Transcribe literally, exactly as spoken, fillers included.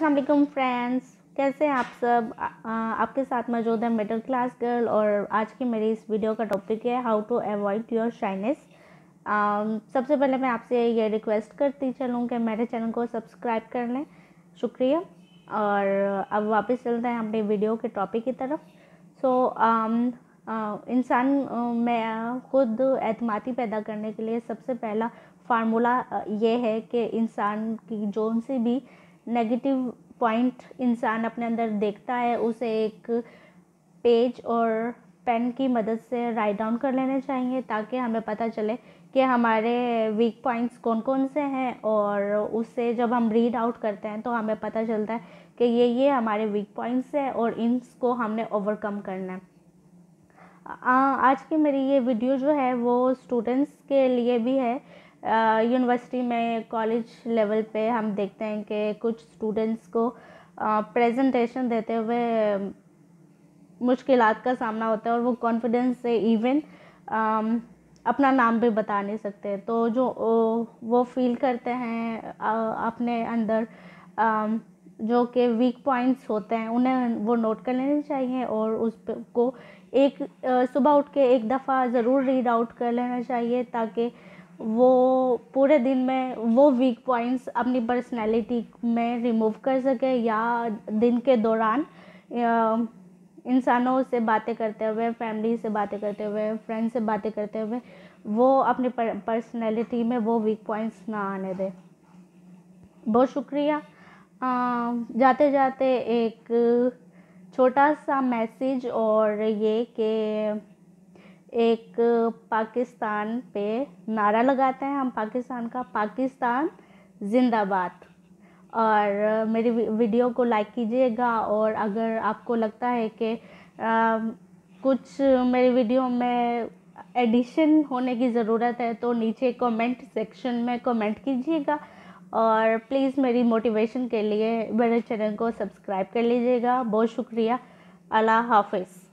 अस्सलाम वालेकुम फ्रेंड्स, कैसे हैं आप सब। आ, आपके साथ मौजूद है मिडिल क्लास गर्ल और आज की मेरी इस वीडियो का टॉपिक है how to avoid your shyness. सबसे पहले मैं आपसे ये रिक्वेस्ट करती चलूँ कि मेरे चैनल को सब्सक्राइब कर लें, शुक्रिया। और अब वापस चलते हैं अपने वीडियो के टॉपिक की तरफ। सो so, इंसान में खुद एतमादी पैदा करने के लिए सबसे पहला फार्मूला ये है कि इंसान की जो से भी नेगेटिव पॉइंट इंसान अपने अंदर देखता है उसे एक पेज और पेन की मदद से राइट डाउन कर लेने चाहिए, ताकि हमें पता चले कि हमारे वीक पॉइंट्स कौन कौन से हैं। और उससे जब हम रीड आउट करते हैं तो हमें पता चलता है कि ये ये हमारे वीक पॉइंट्स हैं और इनको हमने ओवरकम करना है। आज की मेरी ये वीडियो जो है वो स्टूडेंट्स के लिए भी है। यूनिवर्सिटी में कॉलेज लेवल पे हम देखते हैं कि कुछ स्टूडेंट्स को प्रेजेंटेशन देते हुए मुश्किलात का सामना होता है और वो कॉन्फिडेंस से इवन अपना नाम भी बता नहीं सकते। तो जो वो फील करते हैं अपने अंदर जो कि वीक पॉइंट्स होते हैं उन्हें वो नोट कर लेने चाहिए और उस को एक सुबह उठ के एक दफ़ा ज़रूर रीड आउट कर लेना चाहिए, ताकि वो पूरे दिन में वो वीक पॉइंट्स अपनी पर्सनैलिटी में रिमूव कर सके या दिन के दौरान इंसानों से बातें करते हुए, फैमिली से बातें करते हुए, फ्रेंड से बातें करते हुए वो अपनी पर्सनैलिटी में वो वीक पॉइंट्स ना आने दे। बहुत शुक्रिया। जाते जाते एक छोटा सा मैसेज और ये कि एक पाकिस्तान पे नारा लगाते हैं हम पाकिस्तान का, पाकिस्तान जिंदाबाद। और मेरी वीडियो को लाइक कीजिएगा और अगर आपको लगता है कि कुछ मेरी वीडियो में एडिशन होने की ज़रूरत है तो नीचे कमेंट सेक्शन में कमेंट कीजिएगा और प्लीज़ मेरी मोटिवेशन के लिए मेरे चैनल को सब्सक्राइब कर लीजिएगा। बहुत शुक्रिया। अल्लाह हाफ़िज़।